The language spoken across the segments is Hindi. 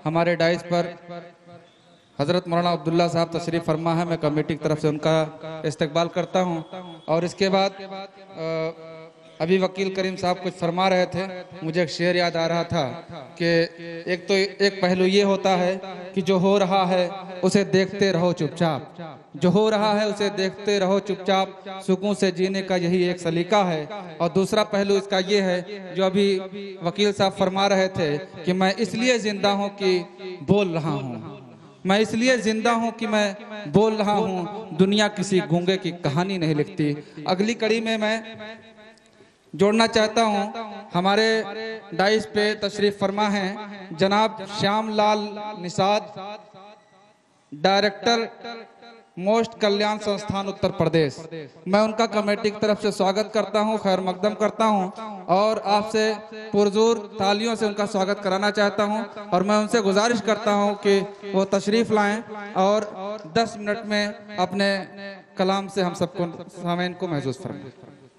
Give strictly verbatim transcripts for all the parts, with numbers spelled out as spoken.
हमारे डाइस पर हजरत मौलाना अब्दुल्ला साहब तशरीफ फरमा है। मैं कमेटी की तरफ से उनका इस्तकबाल करता हूं। और इसके बाद अभी वकील करीम साहब कुछ फरमा रहे थे, मुझे एक शेर याद आ रहा था कि एक तो एक पहलू ये होता है कि जो हो रहा है उसे देखते रहो चुपचाप, जो हो रहा है उसे देखते रहो चुपचाप, सुकून से जीने का यही एक सलीका है। और दूसरा पहलू इसका ये है जो अभी वकील साहब फरमा रहे थे कि मैं इसलिए जिंदा हूँ कि बोल रहा हूँ, मैं इसलिए जिंदा हूं कि मैं बोल रहा हूं, दुनिया किसी गूंगे की कहानी नहीं लिखती। अगली कड़ी में मैं जोड़ना चाहता हूं, हमारे डाइस पे तशरीफ फरमा हैं जनाब श्याम लाल निषाद, डायरेक्टर मोस्ट कल्याण संस्थान उत्तर प्रदेश। मैं उनका कमेटी की तरफ से स्वागत करता हूं, खैर मकदम करता हूं और आपसे पुरजोर तालियों से उनका स्वागत कराना चाहता हूं। और मैं उनसे गुजारिश करता हूं कि वो तशरीफ लाएं और दस मिनट में अपने कलाम से हम सबको सामीन को महसूस फरमाएं।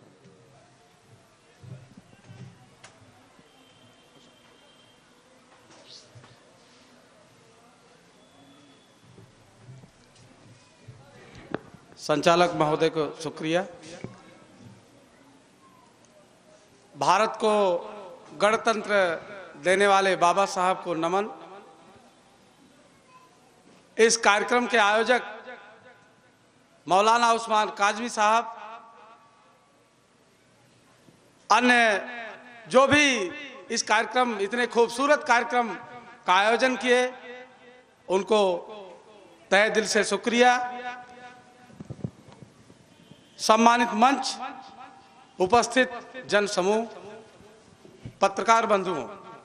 संचालक महोदय को शुक्रिया। भारत को गणतंत्र देने वाले बाबा साहब को नमन। इस कार्यक्रम के आयोजक मौलाना उस्मान काजमी साहब, अन्य जो भी इस कार्यक्रम इतने खूबसूरत कार्यक्रम का आयोजन किए, उनको तहे दिल से शुक्रिया। सम्मानित मंच, उपस्थित जन समूह, पत्रकार बंधुओं,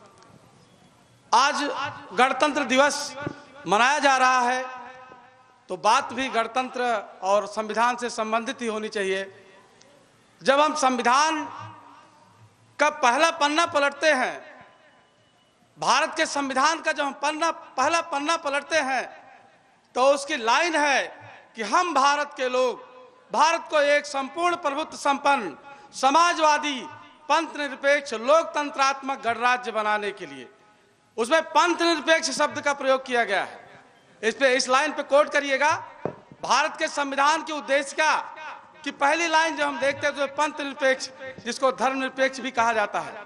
आज गणतंत्र दिवस मनाया जा रहा है तो बात भी गणतंत्र और संविधान से संबंधित ही होनी चाहिए। जब हम संविधान का पहला पन्ना पलटते हैं, भारत के संविधान का जब हम पन्ना पहला पन्ना पलटते हैं तो उसकी लाइन है कि हम भारत के लोग भारत को एक संपूर्ण प्रभुत्व संपन्न समाजवादी पंथ निरपेक्ष लोकतंत्रात्मक गणराज्य बनाने के लिए, उसमें पंथ निरपेक्ष शब्द का प्रयोग किया गया है। इस पे इस लाइन पे कोट करिएगा, भारत के संविधान के उद्देश्य का कि पहली लाइन जो हम देखते हैं तो पंथ निरपेक्ष, जिसको धर्म निरपेक्ष भी कहा जाता है,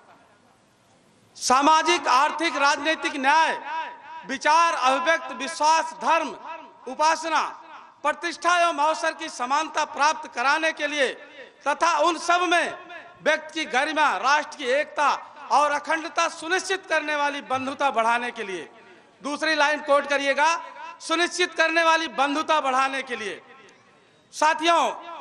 सामाजिक आर्थिक राजनीतिक न्याय, विचार अभिव्यक्त विश्वास धर्म उपासना प्रतिष्ठा एवं अवसर की समानता प्राप्त कराने के लिए तथा उन सब में व्यक्ति की गरिमा, राष्ट्र की एकता और अखंडता सुनिश्चित करने वाली बंधुता बढ़ाने के लिए। दूसरी लाइन कोट करिएगा, सुनिश्चित करने वाली बंधुता बढ़ाने के लिए। साथियों,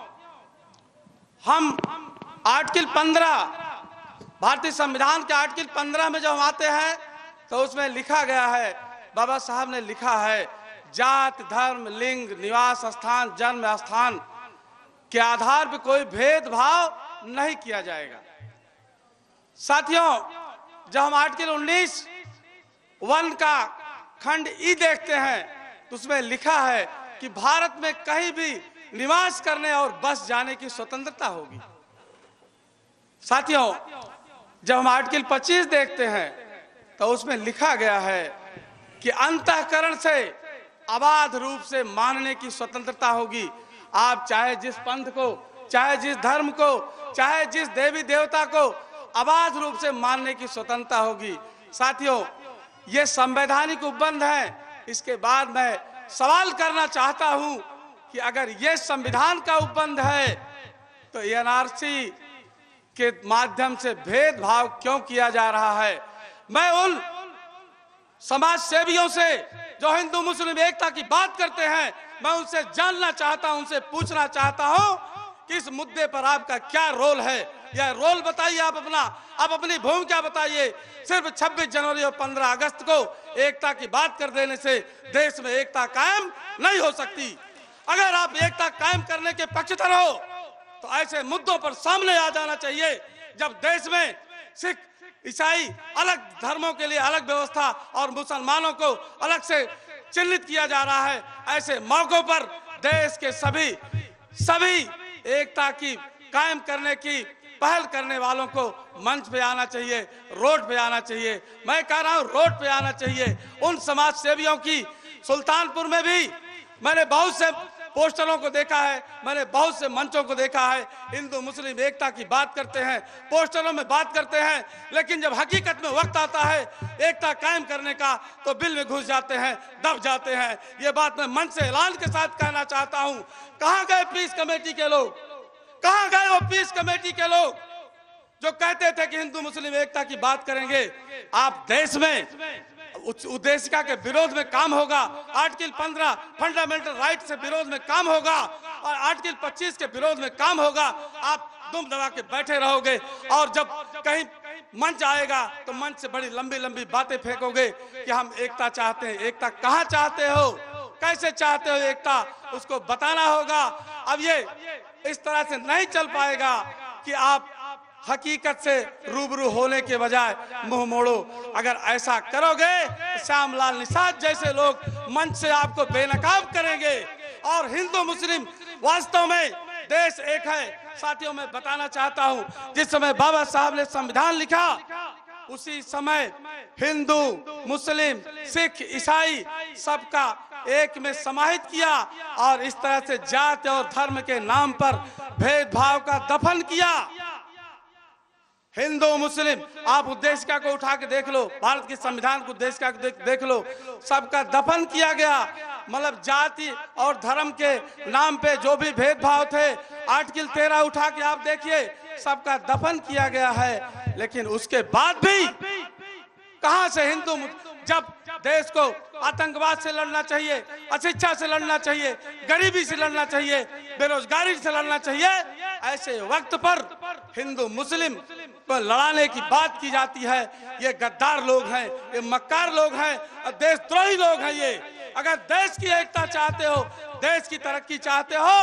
हम आर्टिकल पंद्रह भारतीय संविधान के आर्टिकल पंद्रह में जब हम आते हैं तो उसमें लिखा गया है, बाबा साहब ने लिखा है, जात धर्म लिंग निवास स्थान जन्म स्थान के आधार पर कोई भेदभाव नहीं किया जाएगा। साथियों, जब हम आर्टिकल उन्नीस वन का खंड ई देखते हैं तो उसमें लिखा है कि भारत में कहीं भी निवास करने और बस जाने की स्वतंत्रता होगी। साथियों, जब हम आर्टिकल पच्चीस देखते हैं तो उसमें लिखा गया है कि अंतःकरण से अबाध रूप से मानने की स्वतंत्रता होगी। आप चाहे जिस पंथ को, चाहे जिस धर्म को, चाहे जिस देवी देवता को अबाध रूप से मानने की स्वतंत्रता होगी। साथियों, ये संवैधानिक उपबंध है। इसके बाद मैं सवाल करना चाहता हूं कि अगर ये संविधान का उपबंध है तो एनआरसी के माध्यम से भेदभाव क्यों किया जा रहा है? मैं उन समाज सेवियों से जो हिंदू मुस्लिम एकता की बात करते हैं, मैं उनसे जानना चाहता हूं, उनसे पूछना चाहता हूं कि इस मुद्दे पर आपका क्या रोल है। यह रोल बताइए आप अपना, आप अपनी भूमिका बताइए। सिर्फ छब्बीस जनवरी और पंद्रह अगस्त को एकता की बात कर देने से देश में एकता कायम नहीं हो सकती। अगर आप एकता कायम करने के पक्षधर हो तो ऐसे मुद्दों पर सामने आ जाना चाहिए। जब देश में सिख ईसाई अलग धर्मों के लिए अलग व्यवस्था और मुसलमानों को अलग से चिन्हित किया जा रहा है, ऐसे मौकों पर देश के सभी सभी एकता की कायम करने की पहल करने वालों को मंच पे आना चाहिए, रोड पे आना चाहिए। मैं कह रहा हूं रोड पे आना चाहिए। उन समाज सेवियों की सुल्तानपुर में भी मैंने बहुत से पोस्टरों को देखा है, मैंने बहुत से मंचों को देखा है, हिंदू मुस्लिम एकता की बात करते हैं, पोस्टरों में बात करते हैं, लेकिन जब हकीकत में वक्त आता है एकता कायम करने का तो बिल में घुस जाते हैं, दब जाते हैं। ये बात मैं मंच से ऐलान के साथ कहना चाहता हूं। कहां गए पीस कमेटी के लोग? कहां गए वो पीस कमेटी के लोग जो कहते थे कि हिंदू मुस्लिम एकता की बात करेंगे? आप देश में उद्देशिका के विरोध में काम होगा, आर्टिकल पंद्रह फंडामेंटल राइट से विरोध में काम होगा और आर्टिकल पच्चीस के विरोध में काम होगा। आप दुम दबा के बैठे रहोगे और जब कहीं मंच आएगा तो मंच से बड़ी लंबी लंबी बातें फेंकोगे कि हम एकता चाहते हैं। एकता कहाँ चाहते हो, कैसे चाहते हो एकता, उसको बताना होगा। अब ये इस तरह से नहीं चल पाएगा कि आप हकीकत से रूबरू होने के बजाय मुंह मोड़ो। अगर ऐसा करोगे तो श्यामलाल निषाद जैसे लोग मंच से आपको बेनकाब करेंगे। और हिंदू मुस्लिम वास्तव में देश एक है। साथियों, मैं बताना चाहता हूं, जिस समय बाबा साहब ने संविधान लिखा उसी समय हिंदू मुस्लिम सिख ईसाई सबका एक में समाहित किया और इस तरह से जाति और धर्म के नाम पर भेदभाव का दफन किया। हिंदू मुस्लिम, आप उद्देशिका को उठा के देख लो, भारत के संविधान को उद्देशिका को देख, देख लो, सबका दफन किया गया। मतलब जाति और धर्म के नाम पे जो भी भेदभाव थे, आर्टिकल तेरह उठा के आप देखिए, सबका दफन किया गया है। लेकिन उसके बाद भी कहां से हिंदू, जब देश को आतंकवाद से लड़ना चाहिए, अशिक्षा से लड़ना चाहिए, गरीबी से लड़ना चाहिए, बेरोजगारी से लड़ना चाहिए, ऐसे वक्त पर हिंदू मुस्लिम को लड़ाने की बात की जाती है। ये गद्दार लोग हैं, ये मक्कार लोग हैं, देशद्रोही लोग हैं ये। अगर देश की एकता चाहते हो, देश की तरक्की चाहते हो,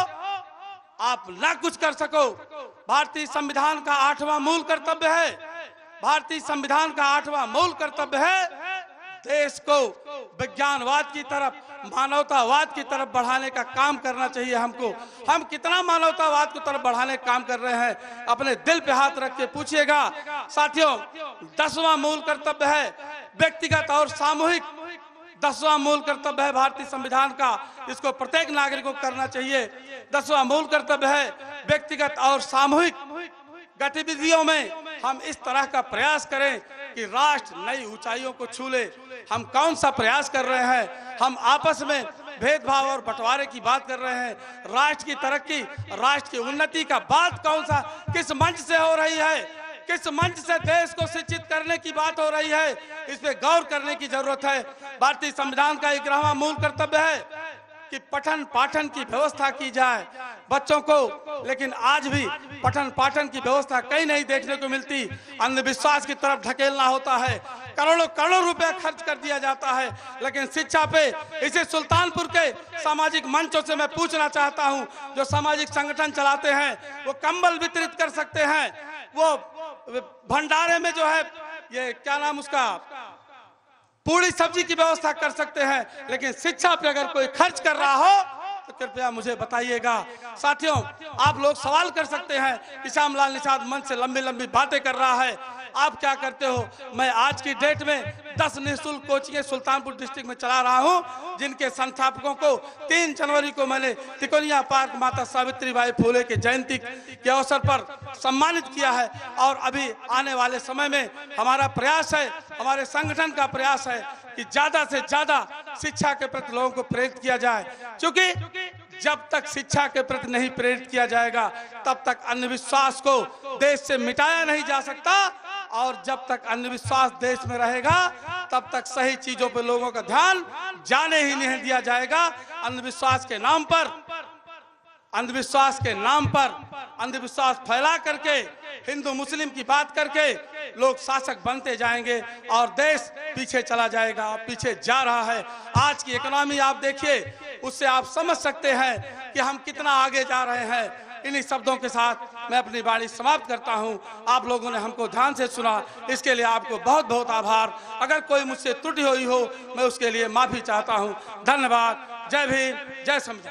आप ना कुछ कर सको। भारतीय संविधान का आठवां मूल कर्तव्य है, भारतीय संविधान का आठवां मूल कर्तव्य है देश को विज्ञानवाद की तरफ, मानवतावाद की तरफ बढ़ाने का काम करना चाहिए हमको। हम कितना मानवतावाद की तरफ बढ़ाने का काम कर रहे हैं, अपने दिल पे हाथ रख के पूछिएगा। साथियों, दसवां मूल कर्तव्य है व्यक्तिगत और सामूहिक, दसवां मूल कर्तव्य है भारतीय संविधान का, इसको प्रत्येक नागरिक को करना चाहिए। दसवां मूल कर्तव्य है व्यक्तिगत और सामूहिक गतिविधियों में हम इस तरह का प्रयास करें कि राष्ट्र नई ऊंचाइयों को छू ले। हम कौन सा प्रयास कर रहे हैं? हम आपस में भेदभाव और बंटवारे की बात कर रहे हैं। राष्ट्र की तरक्की, राष्ट्र की उन्नति का बात कौन सा, किस मंच से हो रही है? किस मंच से देश को शिक्षित करने की बात हो रही है? इस पे गौर करने की जरूरत है। भारतीय संविधान का ग्यारहवां मूल कर्तव्य है कि पठन पाठन की व्यवस्था की जाए बच्चों को, लेकिन आज भी पठन पाठन की व्यवस्था कहीं नहीं देखने को मिलती। अंधविश्वास की तरफ ढकेलना होता है, करोड़ों करोड़ों रुपया खर्च कर दिया जाता है, लेकिन शिक्षा पे इसे सुल्तानपुर के सामाजिक मंचों से मैं पूछना चाहता हूं, जो सामाजिक संगठन चलाते हैं वो कंबल वितरित कर सकते हैं, वो भंडारे में जो है ये क्या नाम उसका पूरी सब्जी की व्यवस्था कर सकते हैं, लेकिन शिक्षा पे अगर कोई खर्च कर रहा हो तो कृपया मुझे बताइएगा। साथियों, आप लोग सवाल कर सकते हैं कि श्यामलाल निषाद मंच से लंबी लंबी बातें कर रहा है, आप क्या करते हो? मैं आज की डेट में दस निःशुल्क कोचिंग सुल्तानपुर डिस्ट्रिक्ट में चला रहा हूं, जिनके संस्थापकों को तीन जनवरी को मैंने तिकोनिया पार्क माता सावित्रीबाई फुले के जयंती के अवसर पर सम्मानित किया है। और अभी आने वाले समय में हमारा प्रयास है, हमारे संगठन का प्रयास है कि ज्यादा से ज्यादा शिक्षा के प्रति लोगों को प्रेरित किया जाए, क्योंकि जब तक शिक्षा के प्रति नहीं प्रेरित किया जाएगा तब तक अंधविश्वास को देश से मिटाया नहीं जा सकता, और जब तक अंधविश्वास देश में रहेगा तब तक सही चीजों पर लोगों का ध्यान जाने ही नहीं दिया जाएगा। अंधविश्वास के नाम पर अंधविश्वास के नाम पर अंधविश्वास फैला करके हिंदू मुस्लिम की बात करके लोग शासक बनते जाएंगे और देश पीछे चला जाएगा, पीछे जा रहा है। आज की इकोनॉमी आप देखिए, उससे आप समझ सकते हैं कि हम कितना आगे जा रहे हैं। इन्हीं शब्दों के साथ मैं अपनी वाणी समाप्त करता हूं। आप लोगों ने हमको ध्यान से सुना, इसके लिए आपको बहुत बहुत आभार। अगर कोई मुझसे त्रुटि हुई हो मैं उसके लिए माफी चाहता हूं। धन्यवाद। जय भीम, जय संविधान।